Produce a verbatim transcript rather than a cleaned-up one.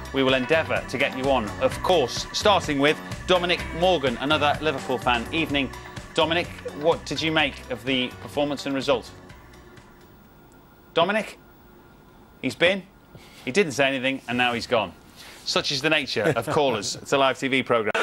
we will endeavour to get you on. Of course, starting with Dominic Morgan, another Liverpool fan. Evening. Dominic, what did you make of the performance and result? Dominic? He's been, he didn't say anything, and now he's gone. Such is the nature of callers. It's a live T V programme.